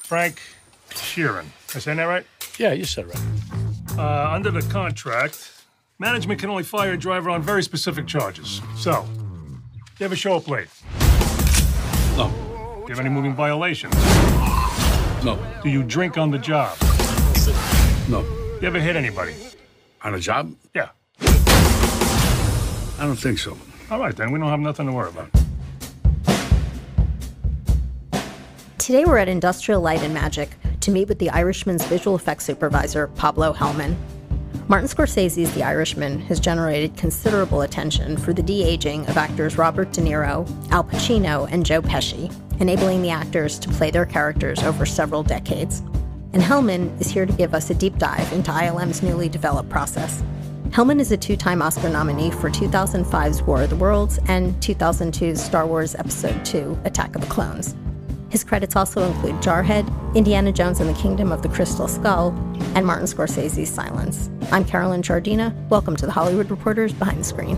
Frank Sheeran. Am I saying that right? Yeah, you said it right. Under the contract, management can only fire a driver on very specific charges. So, you ever show up late? No. Do you have any moving violations? No. Do you drink on the job? No. You ever hit anybody? On a job? Yeah. I don't think so. All right, then. We don't have nothing to worry about. Today we're at Industrial Light and Magic to meet with the Irishman's visual effects supervisor, Pablo Helman. Martin Scorsese's The Irishman has generated considerable attention for the de-aging of actors Robert De Niro, Al Pacino, and Joe Pesci, enabling the actors to play their characters over several decades. And Helman is here to give us a deep dive into ILM's newly developed process. Helman is a two-time Oscar nominee for 2005's War of the Worlds and 2002's Star Wars Episode II, Attack of the Clones. His credits also include Jarhead, Indiana Jones and the Kingdom of the Crystal Skull, and Martin Scorsese's Silence. I'm Carolyn Jardina. Welcome to the Hollywood Reporters Behind the Screen.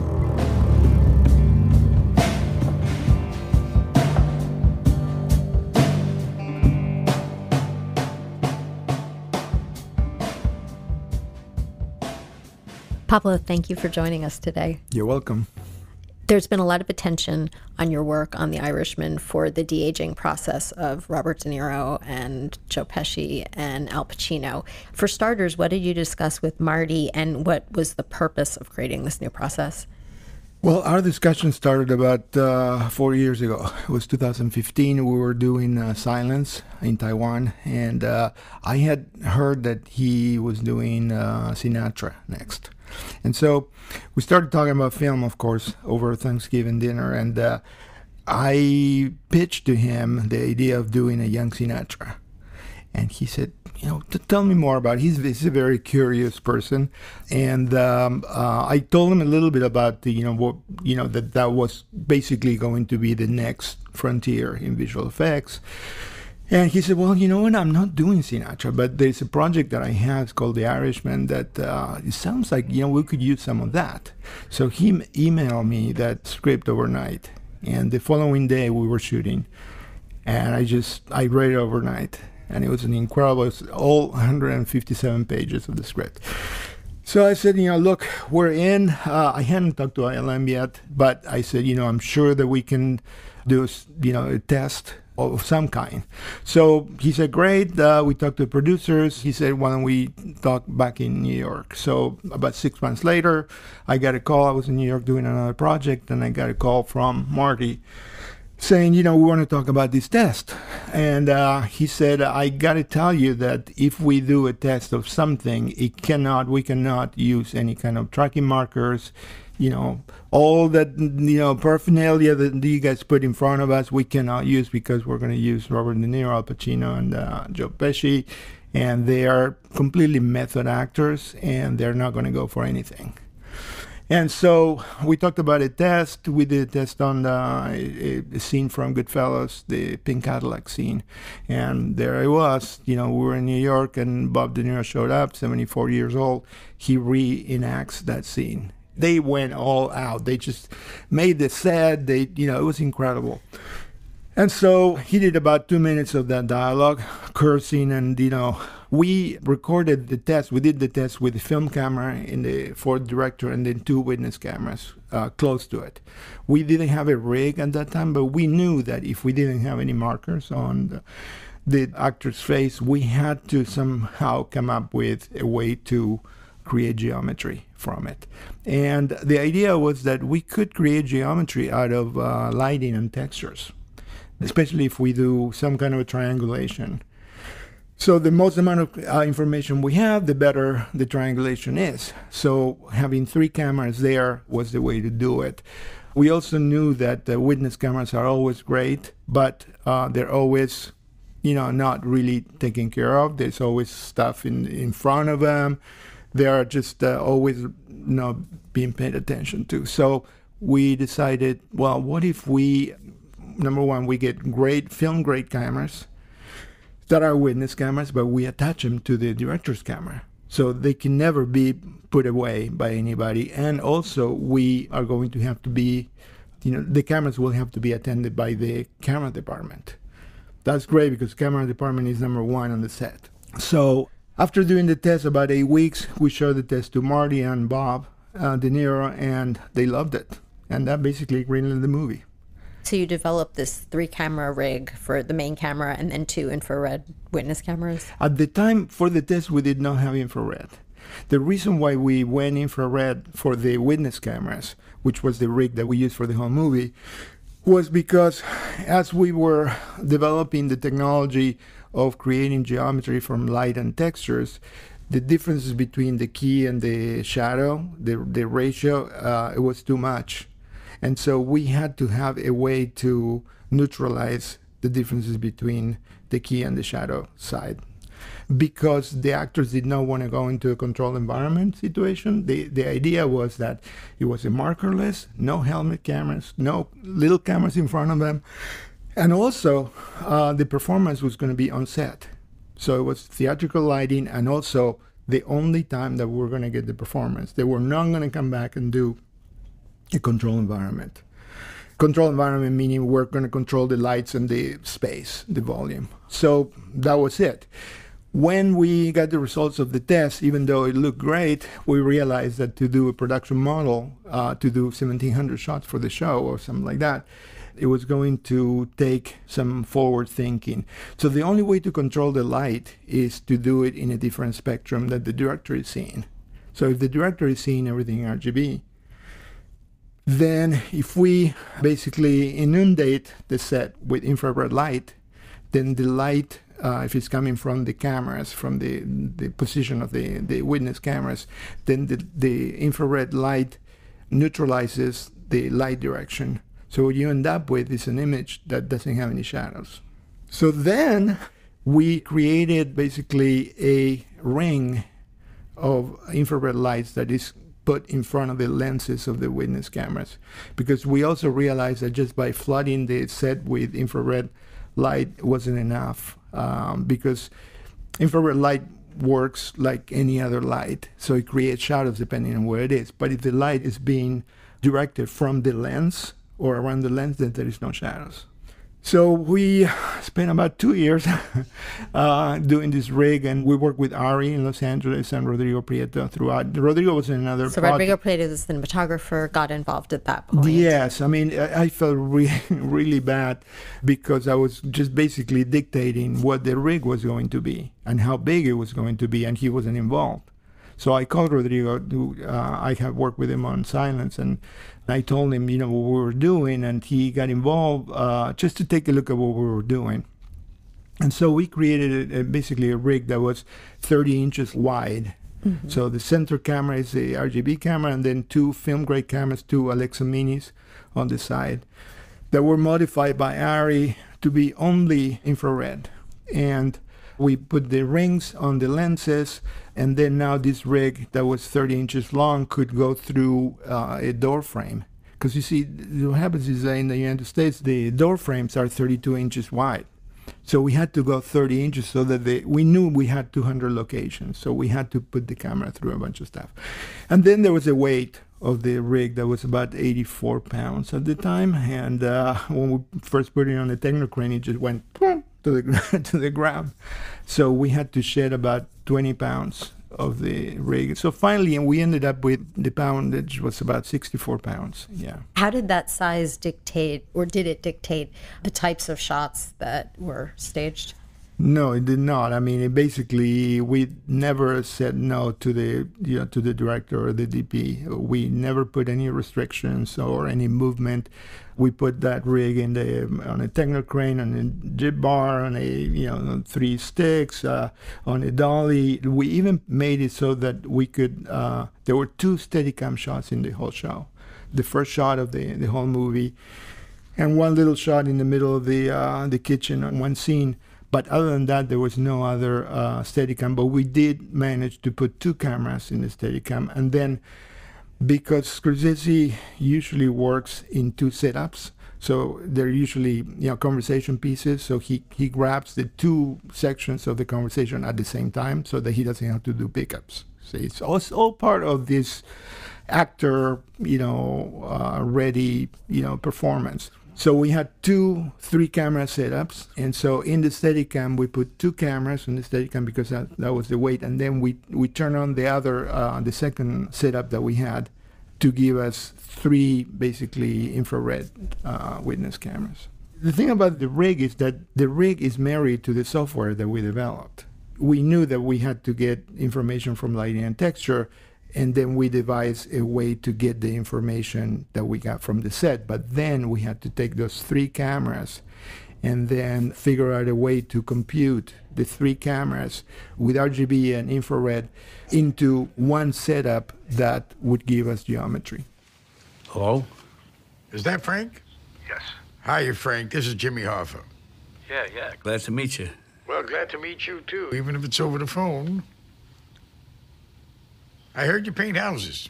Pablo, thank you for joining us today. You're welcome. There's been a lot of attention on your work on The Irishman for the de-aging process of Robert De Niro and Joe Pesci and Al Pacino. For starters, what did you discuss with Marty, and what was the purpose of creating this new process? Well, our discussion started about 4 years ago. It was 2015. We were doing Silence in Taiwan, and I had heard that he was doing Sinatra next. And so we started talking about film, of course, over Thanksgiving dinner, and I pitched to him the idea of doing a young Sinatra. And he said, tell me more about it. He's a very curious person. And I told him a little bit about that was basically going to be the next frontier in visual effects. And he said, well, you know what, I'm not doing Sinatra, but there's a project that I have called The Irishman that it sounds like, we could use some of that. So he emailed me that script overnight. And the following day we were shooting. And I read it overnight. And it was an incredible, it was all 157 pages of the script. So I said, look, we're in. I hadn't talked to ILM yet, but I said, I'm sure that we can do, a test of some kind. So he said, great. We talked to the producers. He said, why don't we talk back in New York? So about 6 months later, I got a call. I was in New York doing another project, and I got a call from Marty saying, we want to talk about this test. And he said, I got to tell you that if we do a test of something, we cannot use any kind of tracking markers, all that, paraphernalia that you guys put in front of us, we cannot use because we're going to use Robert De Niro, Al Pacino, and Joe Pesci, and they are completely method actors, and they're not going to go for anything. And so we talked about a test. We did a test on a scene from Goodfellas, the pink Cadillac scene. And there I was. We were in New York, and Bob De Niro showed up, 74 years old. He reenacts that scene. They went all out. They just made the set. It was incredible. And so he did about 2 minutes of that dialogue, cursing, and, we recorded the test. We did the test with the film camera for the director and then 2 witness cameras close to it. We didn't have a rig at that time, but we knew that if we didn't have any markers on the actor's face, we had to somehow come up with a way to create geometry from it. And the idea was that we could create geometry out of lighting and textures, especially if we do some kind of a triangulation. So the most amount of information we have, the better the triangulation is. So having 3 cameras there was the way to do it. We also knew that the witness cameras are always great, but they're always, not really taken care of. There's always stuff in front of them. They are just always not being paid attention to. So we decided, well, what if we, number one, we get great cameras that are witness cameras, but we attach them to the director's camera. So they can never be put away by anybody. And also we are going to have to be, the cameras will have to be attended by the camera department. That's great because camera department is number one on the set. So after doing the test about 8 weeks, we showed the test to Marty and Bob De Niro, and they loved it. And that basically greenlit the movie. So you developed this 3-camera rig for the main camera and then 2 infrared witness cameras? At the time for the test, we did not have infrared. The reason why we went infrared for the witness cameras, which was the rig that we used for the whole movie, was because as we were developing the technology of creating geometry from light and textures, the differences between the key and the shadow, the ratio, it was too much. And so we had to have a way to neutralize the differences between the key and the shadow side. Because the actors did not want to go into a controlled environment situation. The idea was that it was a markerless, no helmet cameras, no little cameras in front of them. And also, the performance was going to be on set. So it was theatrical lighting, and also the only time that we were going to get the performance. They were not going to come back and do a control environment. Control environment meaning we're going to control the lights and the space, the volume. So that was it. When we got the results of the test, even though it looked great, we realized that to do a production model, to do 1,700 shots for the show or something like that, it was going to take some forward thinking. So the only way to control the light is to do it in a different spectrum that the director is seeing. So if the director is seeing everything RGB, then if we basically inundate the set with infrared light, then the light, if it's coming from the cameras, from the position of the witness cameras, then the infrared light neutralizes the light direction. So what you end up with is an image that doesn't have any shadows. So then we created basically a ring of infrared lights that is put in front of the lenses of the witness cameras, because we also realized that just by flooding the set with infrared light wasn't enough, because infrared light works like any other light, so it creates shadows depending on where it is. But if the light is being directed from the lens or around the lens, then there is no shadows. So we spent about 2 years doing this rig, and we worked with Ari in Los Angeles and Rodrigo Prieto throughout. Rodrigo was in another So Rodrigo Prieto, the cinematographer, got involved at that point. Yes. I mean, I felt really bad because I was just basically dictating what the rig was going to be and how big it was going to be, and he wasn't involved. So I called Rodrigo, who I have worked with him on Silence, and I told him, what we were doing, and he got involved just to take a look at what we were doing. And so we created basically a rig that was 30 inches wide. Mm-hmm. So the center camera is the RGB camera, and then 2 film-grade cameras, 2 Alexa Minis on the side, that were modified by Ari to be only infrared. And we put the rings on the lenses, and then now this rig that was 30 inches long could go through a door frame. Because you see, what happens is that in the United States, the door frames are 32 inches wide. So we had to go 30 inches so that we knew we had 200 locations. So we had to put the camera through a bunch of stuff. And then there was a weight of the rig that was about 84 pounds at the time. And when we first put it on the technocrane, it just went to the ground. So we had to shed about 20 pounds of the rig. So finally, and we ended up with the poundage was about 64 pounds. Yeah. How did that size dictate, or did it dictate the types of shots that were staged? No, it did not. I mean, we never said no to the director or the DP. We never put any restrictions or any movement. We put that rig on a technocrane, on a jib bar, on on 3 sticks, on a dolly. We even made it so that we could. There were 2 Steadicam shots in the whole show. The first shot of the whole movie, and 1 little shot in the middle of the kitchen on one scene. But other than that, there was no other Steadicam. But we did manage to put 2 cameras in the Steadicam. And then, because Scorsese usually works in 2 setups, so they're usually conversation pieces. So he grabs the 2 sections of the conversation at the same time, so that he doesn't have to do pickups. So it's all part of this actor, ready, performance. So we had 3 camera setups, and so in the Steadicam we put 2 cameras in the Steadicam because that was the weight, and then we turn on the second setup that we had to give us 3 basically infrared witness cameras. The thing about the rig is that the rig is married to the software that we developed. We knew that we had to get information from lighting and texture, and then we devised a way to get the information that we got from the set. But then we had to take those 3 cameras and then figure out a way to compute the 3 cameras with RGB and infrared into one setup that would give us geometry. Hello? Is that Frank? Yes. Hi, Frank. This is Jimmy Hoffa. Yeah. Glad to meet you. Well, glad to meet you, too, even if it's over the phone. I heard you paint houses.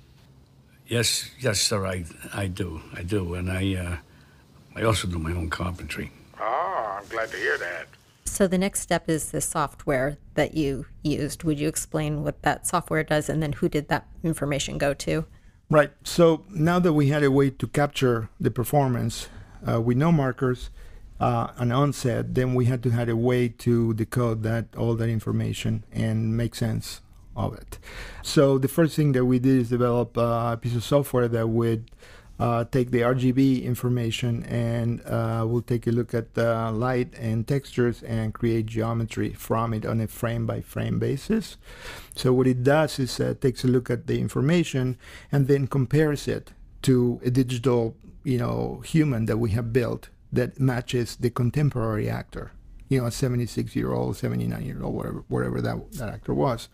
Yes, sir, I do. And I also do my own carpentry. Oh, I'm glad to hear that. So the next step is the software that you used. Would you explain what that software does, and then who did that information go to? Right. So now that we had a way to capture the performance with no markers and onset, then we had to have a way to decode all that information and make sense of it. So the first thing that we did is develop a piece of software that would take the RGB information and we'll take a look at the light and textures and create geometry from it on a frame-by-frame basis. So what it does is takes a look at the information and then compares it to a digital, human that we have built that matches the contemporary actor, a 76-year-old, 79-year-old, whatever that actor was.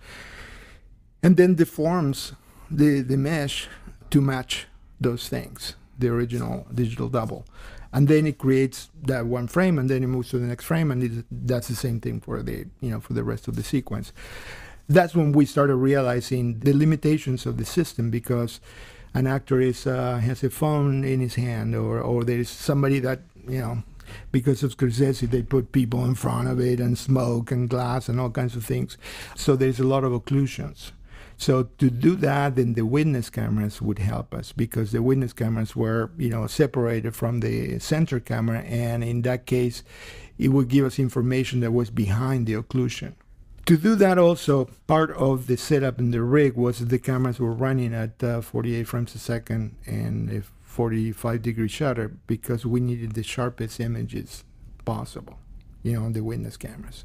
And then deforms the mesh to match those things, the original digital double. And then it creates that one frame, and then it moves to the next frame, and that's the same thing for for the rest of the sequence. That's when we started realizing the limitations of the system, because an actor has a phone in his hand, or there's somebody that, because of Scorsese, they put people in front of it and smoke and glass and all kinds of things. So there's a lot of occlusions. So to do that, then the witness cameras would help us, because the witness cameras were, separated from the center camera, and in that case, it would give us information that was behind the occlusion. To do that also, part of the setup in the rig was the cameras were running at 48 frames a second and a 45-degree shutter, because we needed the sharpest images possible, on the witness cameras.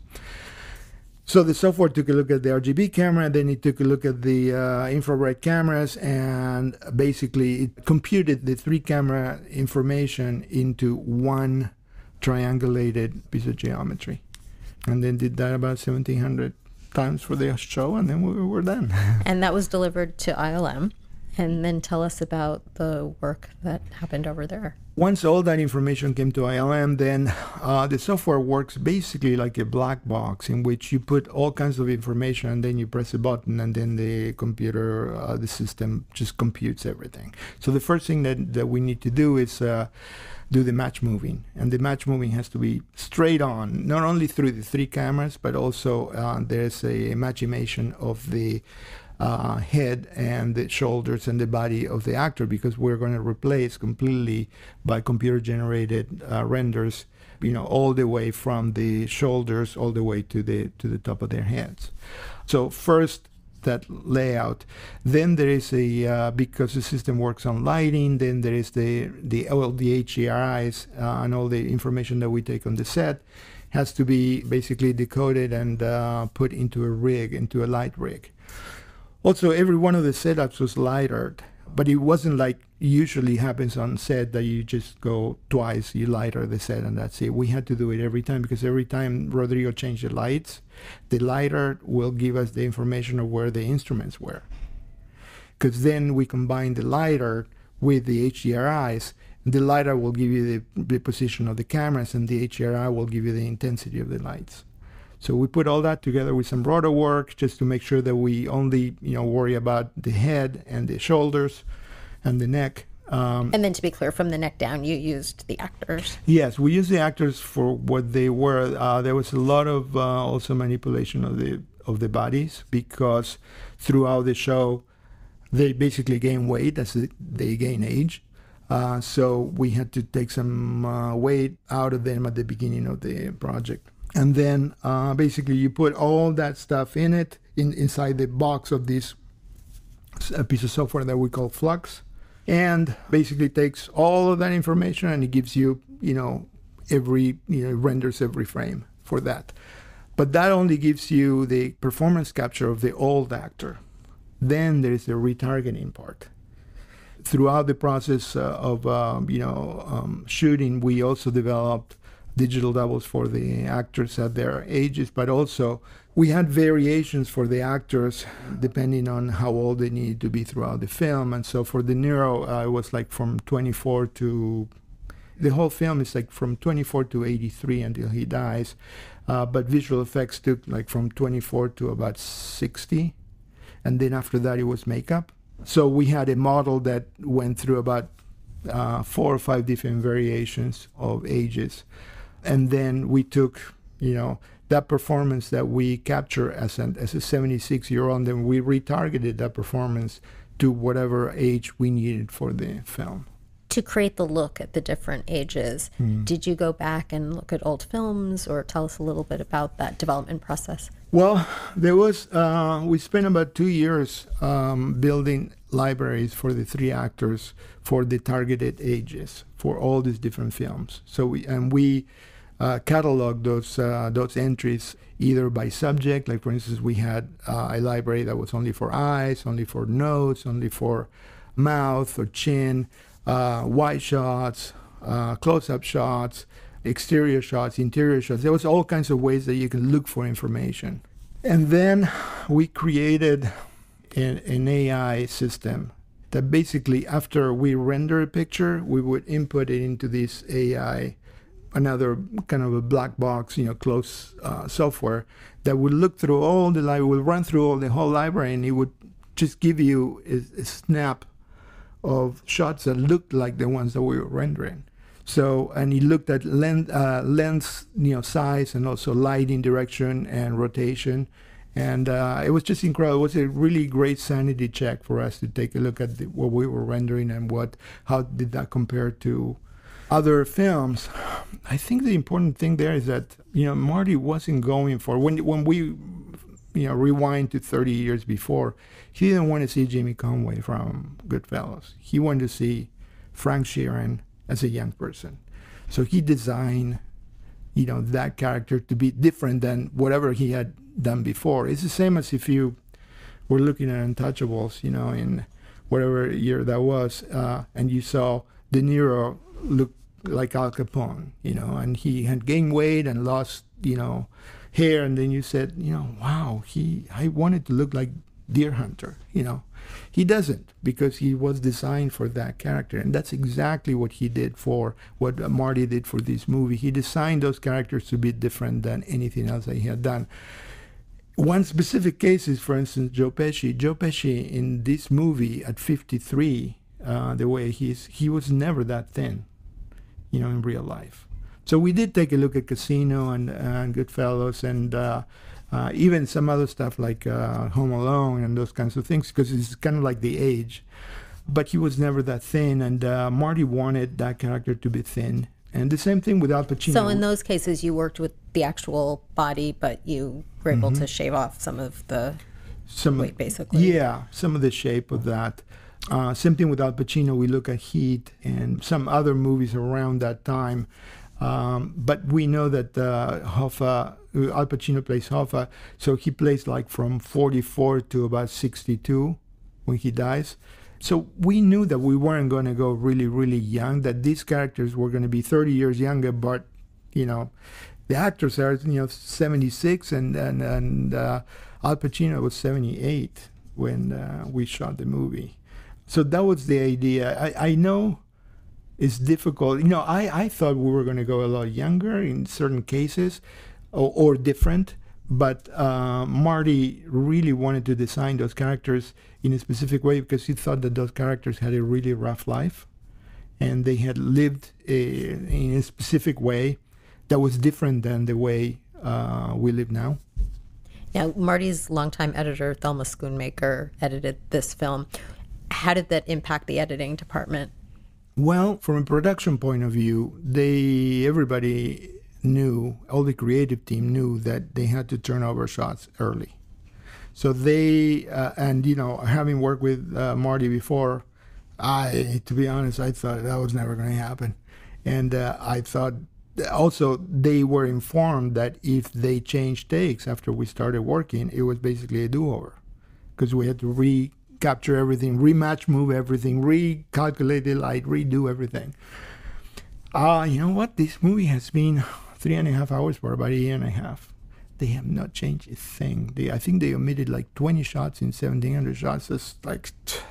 So the software took a look at the RGB camera, then it took a look at the infrared cameras, and basically it computed the 3 camera information into one triangulated piece of geometry. And then did that about 1,700 times for the show, and then we were done. And that was delivered to ILM. And then tell us about the work that happened over there. Once all that information came to ILM, then the software works basically like a black box in which you put all kinds of information, and then you press a button, and then the computer, the system just computes everything. So the first thing that we need to do is do the match moving. And the match moving has to be straight on, not only through the 3 cameras, but also there's a matchimation of the head and the shoulders and the body of the actor, because we're going to replace completely by computer-generated renders, all the way from the shoulders all the way to the top of their heads. So first that layout, then there is because the system works on lighting, then there is all the HDRIs and all the information that we take on the set has to be basically decoded and put into a light rig. Also, every one of the setups was lightered, but it wasn't like usually happens on set that you just go twice, you lighter the set and that's it. We had to do it every time, because every time Rodrigo changed the lights, the lighter will give us the information of where the instruments were. Because then we combine the lighter with the HDRIs. The lighter will give you the position of the cameras, and the HDRI will give you the intensity of the lights. So we put all that together with some roto work just to make sure that we only, worry about the head and the shoulders and the neck. And then to be clear, from the neck down, you used the actors. Yes, we used the actors for what they were. There was a lot of also manipulation of the bodies, because throughout the show, they basically gain weight as they gain age. So we had to take some weight out of them at the beginning of the project. And then basically you put all that stuff in it, inside the box of this piece of software that we call Flux. And basically takes all of that information and it gives you, renders every frame for that. But that only gives you the performance capture of the old actor. Then there is the retargeting part. Throughout the process of shooting, we also developed digital doubles for the actors at their ages, but also we had variations for the actors depending on how old they needed to be throughout the film. And so for De Niro, it was like from 24 to, the whole film is like from 24 to 83 until he dies. But visual effects took like from 24 to about 60. And then after that, it was makeup. So we had a model that went through about 4 or 5 different variations of ages. And then we took, that performance that we capture as a 76-year-old, and then we retargeted that performance to whatever age we needed for the film. To create the look at the different ages, did you go back and look at old films, or tell us a little bit about that development process? Well, there was, we spent about 2 years building libraries for the 3 actors for the targeted ages for all these different films. So we cataloged those entries either by subject, like for instance, we had a library that was only for eyes, only for nose, only for mouth or chin, wide shots, close-up shots, exterior shots, interior shots. There was all kinds of ways that you can look for information. And then we created an AI system that basically, after we render a picture, we would input it into this AI, another kind of a black box, closed software that would look through all the library, would run through all the whole library, and it would just give you a snap of shots that looked like the ones that we were rendering. So, and he looked at lens, size, and also lighting direction and rotation. And it was just incredible. It was a really great sanity check for us to take a look at what we were rendering and how did that compare to other films. I think the important thing there is that, Marty wasn't going for, when we, rewind to 30 years before, he didn't want to see Jimmy Conway from Goodfellas. He wanted to see Frank Sheeran as a young person. So he designed, that character to be different than whatever he had done before. It's the same as if you were looking at Untouchables, in whatever year that was, and you saw De Niro look like Al Capone, and he had gained weight and lost, hair, and then you said, wow, I wanted to look like Deer Hunter, He doesn't, because he was designed for that character, and that's exactly what he did for, what Marty did for this movie. He designed those characters to be different than anything else that he had done. One specific case is, for instance, Joe Pesci. Joe Pesci in this movie at 53, the way he was never that thin, in real life. So we did take a look at Casino and Goodfellas and even some other stuff like Home Alone and those kinds of things, because it's kind of like the age. But he was never that thin, and Marty wanted that character to be thin. And the same thing with Al Pacino. So in those cases, you worked with the actual body, but you were able to shave off some of the weight, basically. Yeah, some of the shape of that. Same thing with Al Pacino. We look at Heat and some other movies around that time. But we know that Hoffa, Al Pacino plays Hoffa, so he plays like from 44 to about 62 when he dies. So we knew that we weren't going to go really, really young, that these characters were going to be 30 years younger, but, the actors are, 76, and Al Pacino was 78 when we shot the movie. So that was the idea. I know it's difficult. I thought we were going to go a lot younger in certain cases or different, but Marty really wanted to design those characters in a specific way because he thought that those characters had a really rough life and they had lived in a specific way that was different than the way we live now. Now, Marty's longtime editor, Thelma Schoonmaker, edited this film. How did that impact the editing department? Well, from a production point of view, everybody knew, all the creative team knew that they had to turn over shots early. So and having worked with Marty before, to be honest, I thought that was never going to happen. And I thought also they were informed that if they changed takes after we started working, it was basically a do-over, because we had to recapture everything, rematch move everything, recalculate the light, redo everything. You know what? This movie has been 3.5 hours for about a year and a half. They have not changed a thing. I think they omitted like 20 shots in 1,700 shots. It's like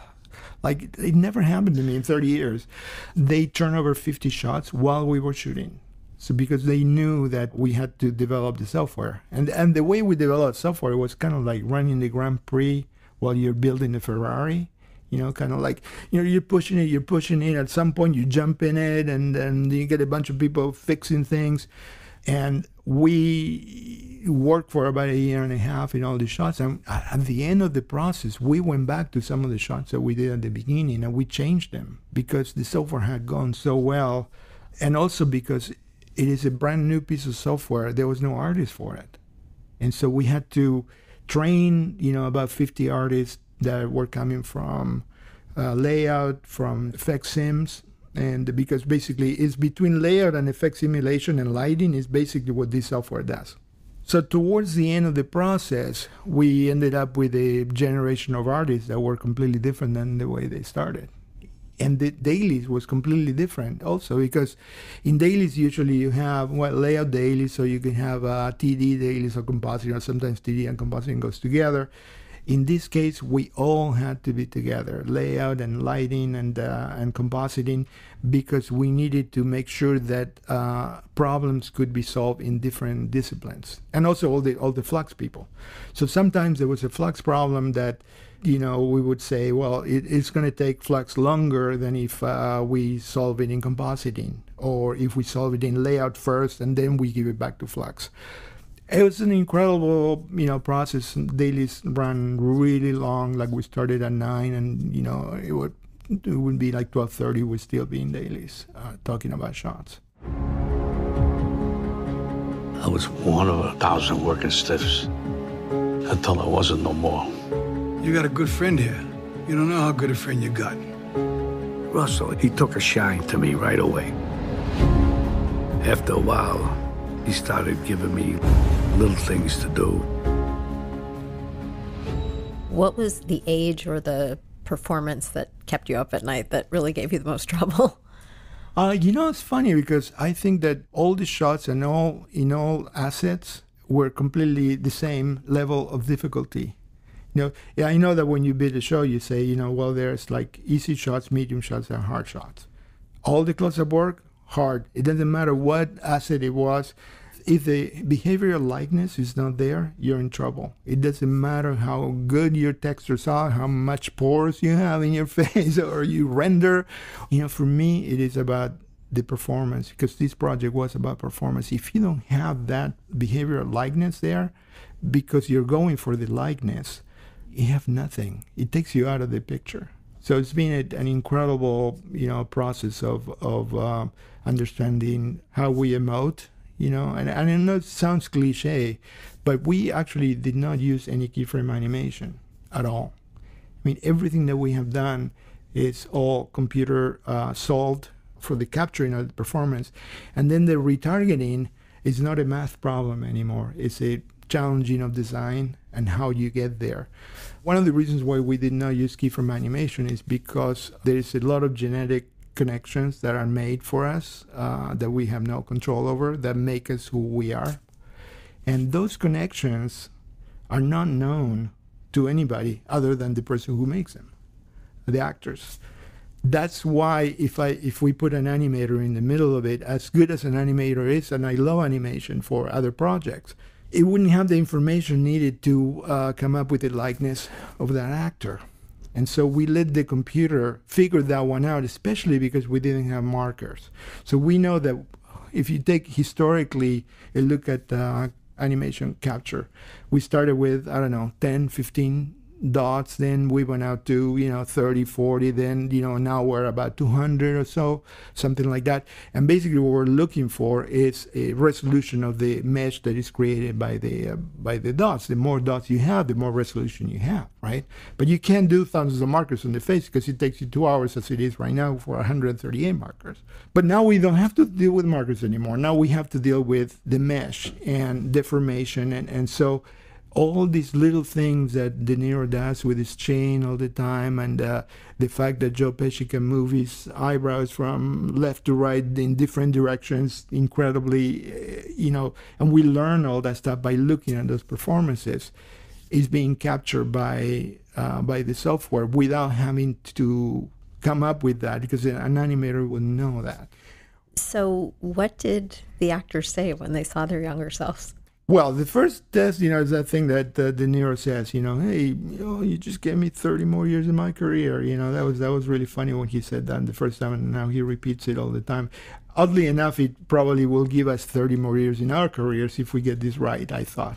it never happened to me in 30 years. They turned over 50 shots while we were shooting. So because they knew that we had to develop the software. And the way we developed software was kind of like running the Grand Prix while you're building a Ferrari. Kind of like, you're pushing it. At some point you jump in it, and then you get a bunch of people fixing things. And we worked for about a year and a half in all the shots. And at the end of the process, we went back to some of the shots that we did at the beginning, and we changed them because the software had gone so well. And also because it is a brand new piece of software, there was no artist for it. And so we had to train, about 50 artists that were coming from layout, from effect sims. And because basically it's between layout and effect simulation and lighting is basically what this software does. So towards the end of the process, we ended up with a generation of artists that were completely different than the way they started. And the dailies was completely different also, because in dailies usually you have layout dailies, so you can have TD dailies or compositing, or sometimes TD and compositing goes together. In this case, we all had to be together, layout and lighting and compositing, because we needed to make sure that problems could be solved in different disciplines, and also all the flux people. So sometimes there was a flux problem that, we would say, well, it's going to take flux longer than if we solve it in compositing, or if we solve it in layout first and then we give it back to flux. It was an incredible, process. Dailies ran really long. Like we started at 9, and it would be like 12:30. We'd still be in dailies talking about shots. I was one of 1,000 working stiffs until I wasn't no more. You got a good friend here. You don't know how good a friend you got. Russell, he took a shine to me right away. After a while, he started giving me little things to do. What was the age or the performance that kept you up at night that really gave you the most trouble? It's funny because I think that all the shots and all assets were completely the same level of difficulty. I know that when you build a show, you say, there's like easy shots, medium shots, and hard shots. All the close-up work, hard. It doesn't matter what asset it was. If the behavioral likeness is not there, you're in trouble. It doesn't matter how good your textures are, how much pores you have in your face, or you render. For me, it is about the performance, because this project was about performance. If you don't have that behavioral likeness there, because you're going for the likeness, you have nothing. It takes you out of the picture. So it's been an incredible, process of understanding how we emote. And I know it sounds cliche, but we actually did not use any keyframe animation at all. I mean, everything that we have done is all computer solved for the capturing of the performance. And then the retargeting is not a math problem anymore. It's a challenging of design and how you get there. One of the reasons why we did not use keyframe animation is because there is a lot of genetic connections that are made for us that we have no control over, that make us who we are. And those connections are not known to anybody other than the person who makes them, the actors. That's why if we put an animator in the middle of it, as good as an animator is, and I love animation for other projects, it wouldn't have the information needed to come up with the likeness of that actor. And so we let the computer figure that one out, especially because we didn't have markers. So we know that if you take historically a look at animation capture, we started with, 10, 15 dots. Then we went out to, 30, 40. Then, now we're about 200 or so, something like that. And basically what we're looking for is a resolution of the mesh that is created by the dots. The more dots you have, the more resolution you have, right? But you can't do thousands of markers on the face because it takes you 2 hours as it is right now for 138 markers. But now we don't have to deal with markers anymore. Now we have to deal with the mesh and deformation. And so all these little things that De Niro does with his chain all the time, and the fact that Joe Pesci can move his eyebrows from left to right in different directions incredibly, and we learn all that stuff by looking at those performances, is being captured by the software without having to come up with that, because an animator would know that. So what did the actors say when they saw their younger selves? Well, the first test, is that thing that De Niro says, hey, you just gave me 30 more years in my career. That was really funny when he said that the first time, and now he repeats it all the time. Oddly enough, it probably will give us 30 more years in our careers if we get this right, I thought.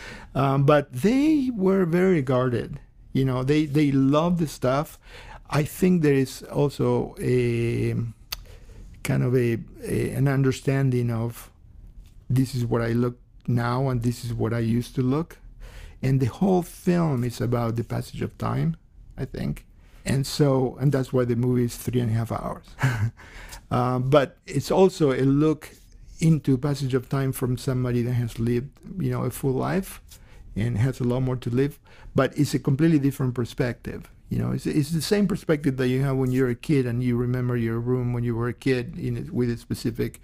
But they were very guarded. They love the stuff. I think there is also a kind of an understanding of this is what I look now and this is what I used to look. And the whole film is about the passage of time, I think. And that's why the movie is 3.5 hours. But it's also a look into passage of time from somebody that has lived, a full life and has a lot more to live. But it's a completely different perspective. It's the same perspective that you have when you're a kid and you remember your room when you were a kid with a specific,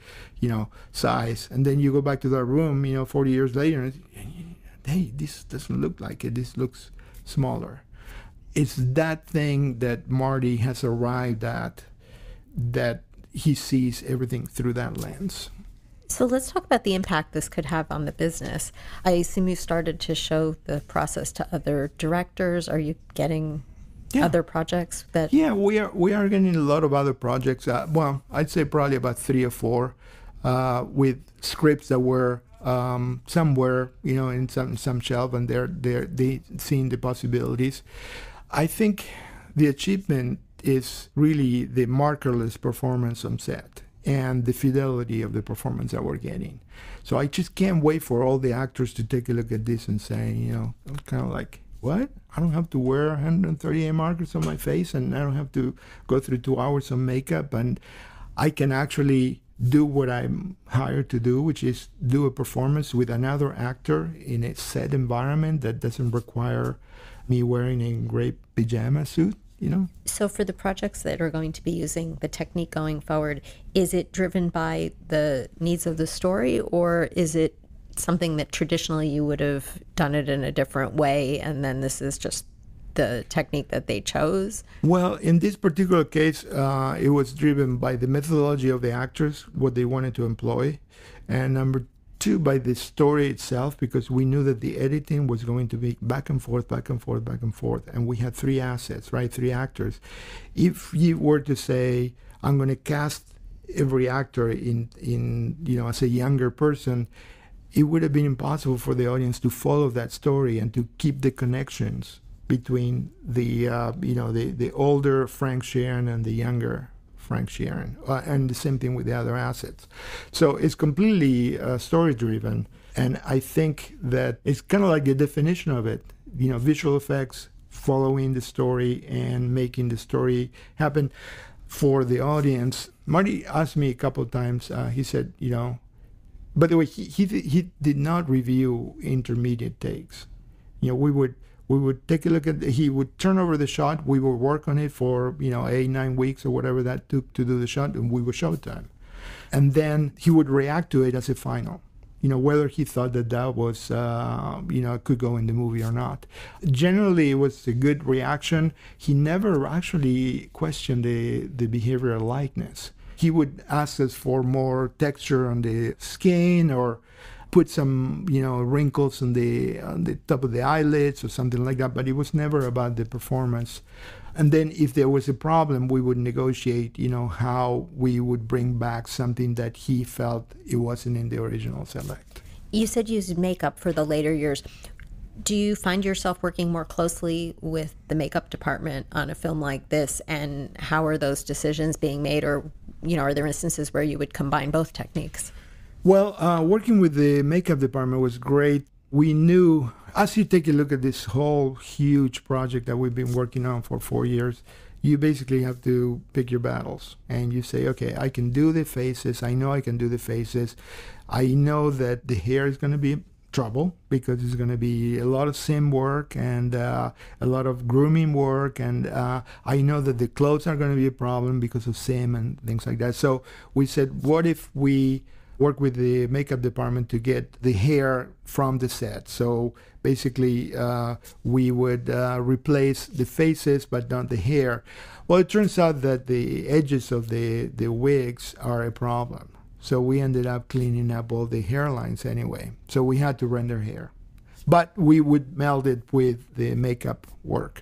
size. And then you go back to that room, 40 years later, and hey, this doesn't look like it. This looks smaller. It's that thing that Marty has arrived at, that he sees everything through that lens. So let's talk about the impact this could have on the business. I assume you started to show the process to other directors. Are you getting other projects that? Yeah, we are getting a lot of other projects. Well, I'd say probably about 3 or 4 with scripts that were somewhere, in some shelf, and they seeing the possibilities. I think the achievement is really the markerless performance on set and the fidelity of the performance that we're getting. So I just can't wait for all the actors to take a look at this and say, kind of like, what? I don't have to wear 138 markers on my face, and I don't have to go through 2 hours of makeup, and I can actually do what I'm hired to do, which is do a performance with another actor in a set environment that doesn't require me wearing a gray pajama suit. So for the projects that are going to be using the technique going forward, is it driven by the needs of the story, or is it something that traditionally you would have done it in a different way, and then this is just the technique that they chose? Well, in this particular case, it was driven by the methodology of the actors, what they wanted to employ, and number 2, by the story itself, because we knew that the editing was going to be back and forth, back and forth, back and forth, and we had 3 assets, right? 3 actors. If you were to say, I'm going to cast every actor in as a younger person, it would have been impossible for the audience to follow that story and to keep the connections between the older Frank Sheeran and the younger Frank Sheeran, and the same thing with the other assets. So it's completely story-driven, and I think that it's kind of like the definition of it, visual effects, following the story and making the story happen for the audience. Marty asked me a couple of times, he said, by the way, he did not review intermediate takes. We would take a look at, he would turn over the shot, we would work on it for 8-9 weeks or whatever that took to do the shot, and we would show it to him. And then he would react to it as a final, whether he thought that was could go in the movie or not. Generally, it was a good reaction. He never actually questioned the behavioral likeness. He would ask us for more texture on the skin, or put some, wrinkles on the top of the eyelids or something like that, but it was never about the performance. And then if there was a problem, we would negotiate, how we would bring back something that he felt it wasn't in the original select. You said you used makeup for the later years. Do you find yourself working more closely with the makeup department on a film like this, and how are those decisions being made, or are there instances where you would combine both techniques? Well, working with the makeup department was great. We knew, as you take a look at this whole huge project that we've been working on for 4 years, you basically have to pick your battles. And you say, okay, I can do the faces. I know I can do the faces. I know that the hair is going to be trouble because it's going to be a lot of sim work and a lot of grooming work. And I know that the clothes are going to be a problem because of sim and things like that. So we said, what if we work with the makeup department to get the hair from the set? So basically, we would replace the faces, but not the hair. Well, it turns out that the edges of the wigs are a problem. So we ended up cleaning up all the hairlines anyway. So we had to render hair. But we would meld it with the makeup work.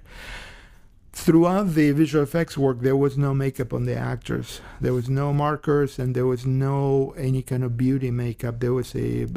Throughout the visual effects work, there was no makeup on the actors. There was no markers, and there was no any kind of beauty makeup. There was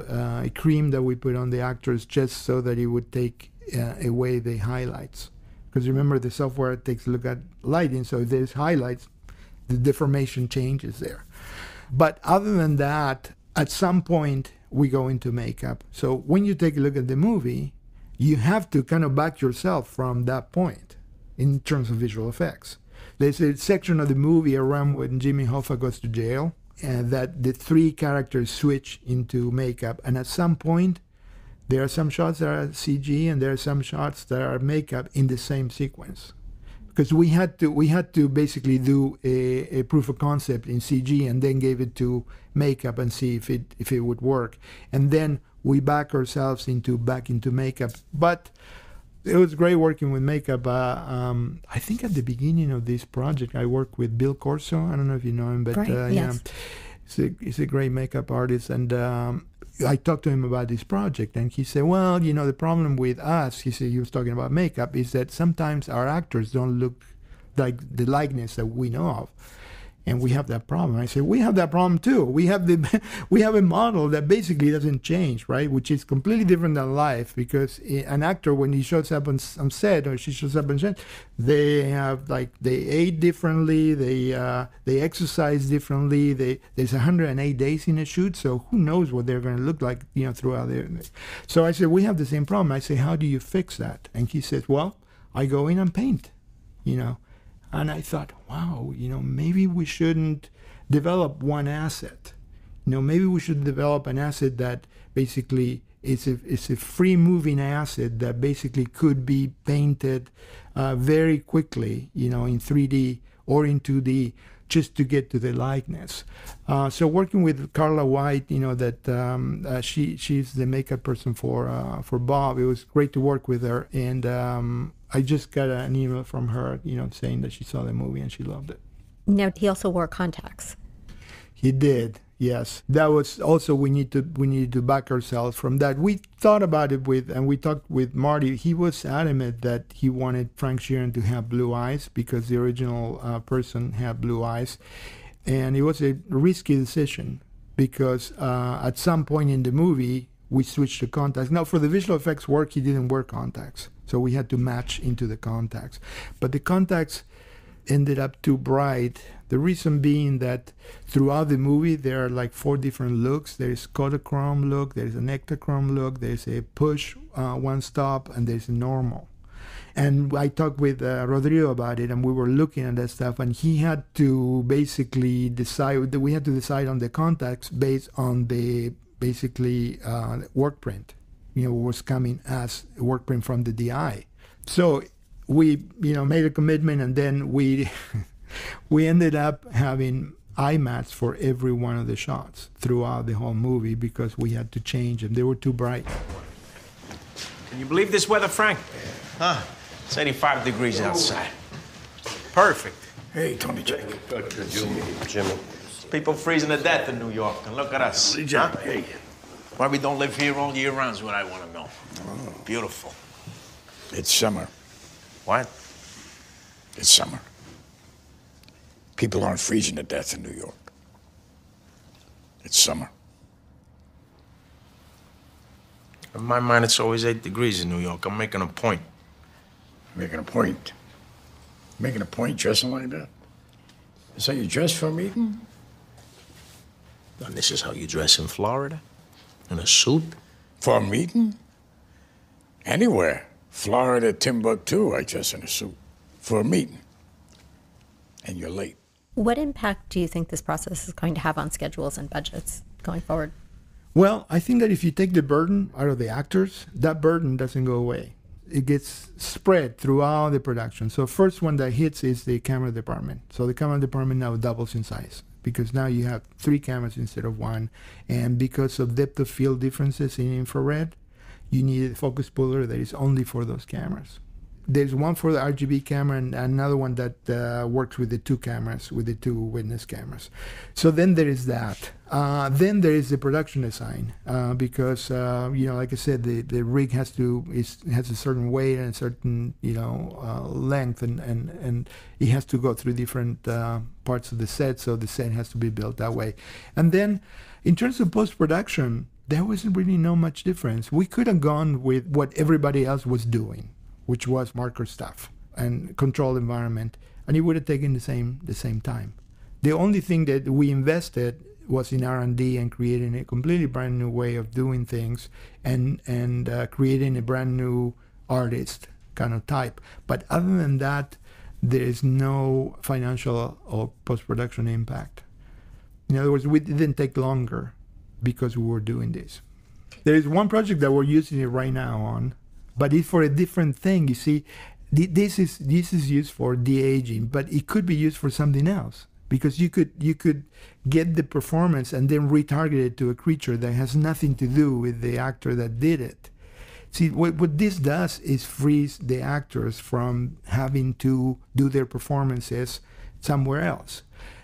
a cream that we put on the actors just so that it would take away the highlights. Because remember, the software takes a look at lighting, so if there's highlights, the deformation changes there. But other than that, at some point, we go into makeup. So when you take a look at the movie, you have to kind of back yourself from that point in terms of visual effects. There's a section of the movie around when Jimmy Hoffa goes to jail, and that the three characters switch into makeup. And at some point, there are some shots that are CG, and there are some shots that are makeup in the same sequence. Because we had to basically do a proof of concept in CG and then gave it to makeup and see if it would work. And then we back ourselves back into makeup. But it was great working with makeup. I think at the beginning of this project, I worked with Bill Corso. I don't know if you know him, but right, yes. He's a great makeup artist. And I talked to him about this project, and he said, well, the problem with us, he was talking about makeup, is that sometimes our actors don't look like the likeness that we know of. And we have that problem. I said, we have that problem too. We have a model that basically doesn't change, right? Which is completely different than life, because an actor, when he shows up on set or she shows up on set, they ate differently, they exercise differently. There's 108 days in a shoot, so who knows what they're going to look like, throughout there. So I said, we have the same problem. I say, how do you fix that? And he says, well, I go in and paint, And I thought, wow, maybe we shouldn't develop one asset. Maybe we should develop an asset that basically is a free-moving asset that basically could be painted very quickly, in 3D or in 2D, just to get to the likeness. So working with Carla White, that she's the makeup person for Bob. It was great to work with her, and I just got an email from her, saying that she saw the movie and she loved it. Now, he also wore contacts. He did, yes. That was also, we needed to back ourselves from that. We thought about it and we talked with Marty. He was adamant that he wanted Frank Sheeran to have blue eyes because the original person had blue eyes. And it was a risky decision because at some point in the movie, we switched to contacts. Now, for the visual effects work, he didn't wear contacts. So we had to match into the contacts. But the contacts ended up too bright. The reason being that throughout the movie, there are like 4 different looks. There's Kodachrome look, there's an Ektachrome look, there's a push one stop, and there's a normal. And I talked with Rodrigo about it, and we were looking at that stuff, and he had to basically decide, we had to decide on the contacts based on the basically work print. Was coming as a work print from the DI. So we, made a commitment, and then we ended up having eye mats for every one of the shots throughout the whole movie because we had to change them. They were too bright. Can you believe this weather, Frank? Huh? It's 85 degrees outside. Perfect. Hey, Tony Jack. Good Jimmy. People freezing to death in New York, and look at us. Huh? Hey. Why we don't live here all year round is what I want to know. Oh. Beautiful. It's summer. What? It's summer. People aren't freezing to death in New York. It's summer. In my mind, it's always 8 degrees in New York. I'm making a point. Making a point? Making a point dressing like that? Is that you dress for a meeting? And this is how you dress in Florida? In a suit? For a meeting? Anywhere. Florida, Timbuktu, I dress in a suit. For a meeting. And you're late. What impact do you think this process is going to have on schedules and budgets going forward? Well, I think that if you take the burden out of the actors, that burden doesn't go away. It gets spread throughout the production. So first one that hits is the camera department. So the camera department now doubles in size because now you have 3 cameras instead of 1. And because of depth of field differences in infrared, you need a focus puller that is only for those cameras. There's one for the RGB camera and another one that works with the 2 cameras, with the 2 witness cameras. So then there is that. Then there is the production design because, like I said, the rig has a certain weight and a certain, length and it has to go through different parts of the set, so the set has to be built that way. And then in terms of post-production, there wasn't really no much difference. We could have gone with what everybody else was doing, which was marker stuff and controlled environment, and it would have taken the same time. The only thing that we invested was in R&D and creating a completely brand new way of doing things and creating a brand new artist kind of type. But other than that, there is no financial or post-production impact. In other words, we didn't take longer because we were doing this. There is one project that we're using it right now on, but it's for a different thing. You see, this is used for de-aging, but it could be used for something else because you could get the performance and then retarget it to a creature that has nothing to do with the actor that did it. See, what this does is frees the actors from having to do their performances somewhere else.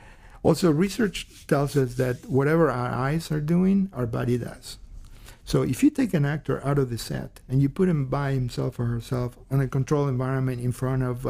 Also, research tells us that whatever our eyes are doing, our body does. So if you take an actor out of the set and you put him by himself or herself in a controlled environment in front of,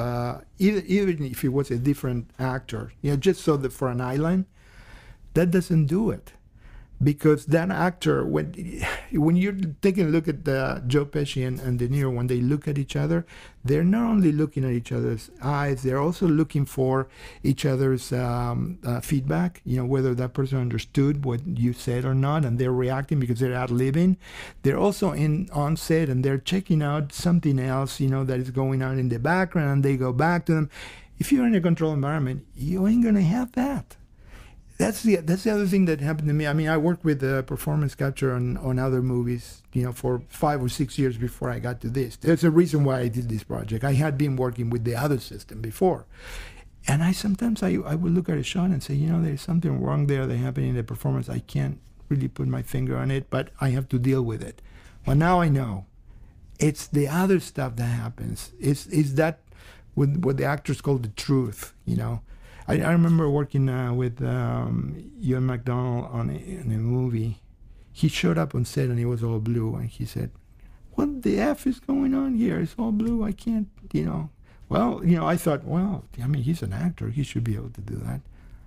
even if it was a different actor, just so that for an island, that doesn't do it. Because that actor, when you're taking a look at Joe Pesci and De Niro, when they look at each other, they're not only looking at each other's eyes, they're also looking for each other's feedback, whether that person understood what you said or not, and they're reacting because they're ad-libbing. They're also on set and they're checking out something else, that is going on in the background, and they go back to them. If you're in a controlled environment, you ain't going to have that. That's the other thing that happened to me. I mean, I worked with performance capture on other movies, for 5 or 6 years before I got to this. There's a reason why I did this project. I had been working with the other system before. And sometimes I would look at a shot and say, there's something wrong there that happened in the performance. I can't really put my finger on it, but I have to deal with it. Well, now I know. It's the other stuff that happens. It's that what the actors call the truth, I remember working with Ewan McDonald in a movie. He showed up on set and he was all blue, and he said, "What the F is going on here? It's all blue. I can't, Well, I thought, he's an actor. He should be able to do that.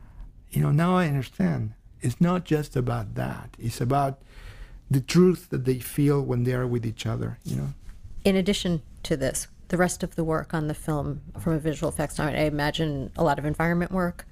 Now I understand. It's not just about that. It's about the truth that they feel when they are with each other, In addition to this, the rest of the work on the film from a visual effects standpoint, I imagine a lot of environment work?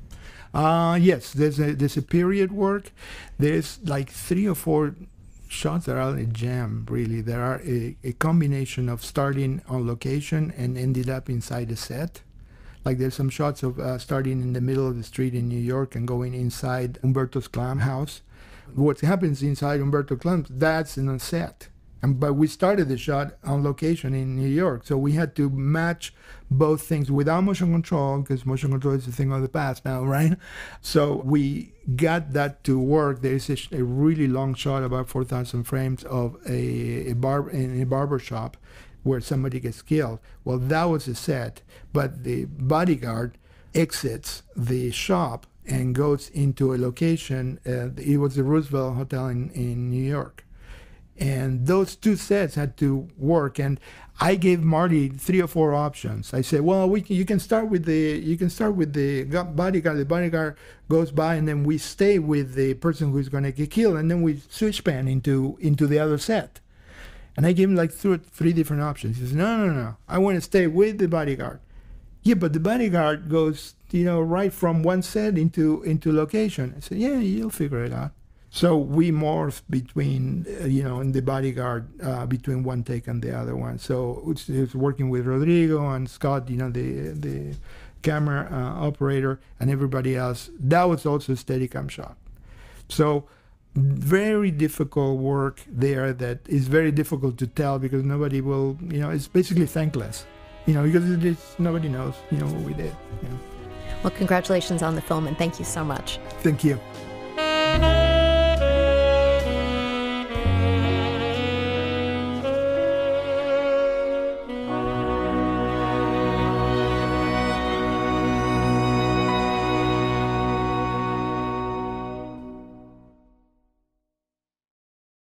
Yes, there's a period work. There's like 3 or 4 shots that are a jam, really. There are a combination of starting on location and ended up inside the set. Like there's some shots of starting in the middle of the street in New York and going inside Umberto's Clam house. What happens inside Umberto Clam, that's in a set. But we started the shot on location in New York, so we had to match both things without motion control, because motion control is a thing of the past now, right? So we got that to work. There is a really long shot, about 4,000 frames, of a barber shop where somebody gets killed. Well, that was a set, but the bodyguard exits the shop and goes into a location. It was the Roosevelt Hotel in New York. And those 2 sets had to work, and I gave Marty 3 or 4 options. I said, "Well, you can start with the bodyguard. The bodyguard goes by, and then we stay with the person who's going to get killed, and then we switch pan into the other set." And I gave him like three different options. He says, no, I want to stay with the bodyguard. Yeah, but the bodyguard goes, right from one set into location. I said, yeah, you'll figure it out. So we morphed between, in the bodyguard, between one take and the other one. So it was working with Rodrigo and Scott, the camera operator, and everybody else. That was also a Steadicam shot. So very difficult work there that is very difficult to tell because nobody will, it's basically thankless, because nobody knows, what we did. Well, congratulations on the film, and thank you so much. Thank you.